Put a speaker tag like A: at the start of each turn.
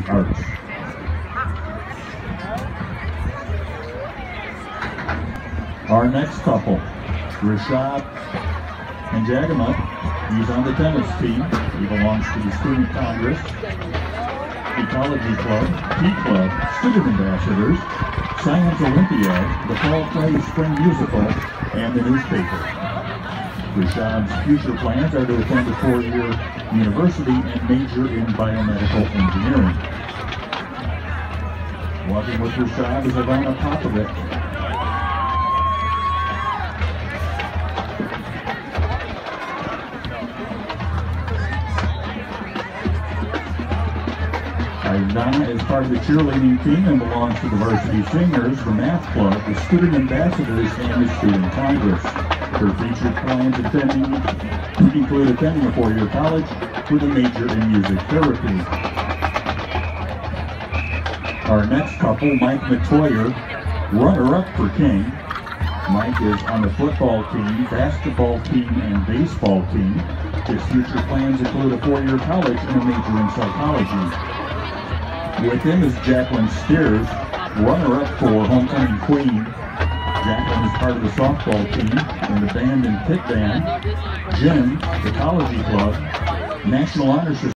A: arts. Our next couple, Rashad and Jagama. He's on the tennis team. He belongs to the Student Congress, Ecology Club, Tea Club, Student Ambassadors, Science Olympiad, the Fall Play Spring Musical, and the newspaper. Rashad's future plans are to attend a 4-year university and major in biomedical engineering. Walking with Rashad is Ivana Popovic. Ivana is part of the cheerleading team and belongs to the Varsity Singers, the Math Club, the Student Ambassadors, and the Student Congress. Her featured plans include attending a 4-year college with a major in music therapy. Our next couple, Mike Matoyer, runner-up for King. Mike is on the football team, basketball team, and baseball team. His future plans include a 4-year college and a major in psychology. With him is Jacqueline Steers, runner-up for Homecoming Queen. Jacqueline is part of the softball team and the band and pit band. Jim, the Ecology Club, National Honor Society.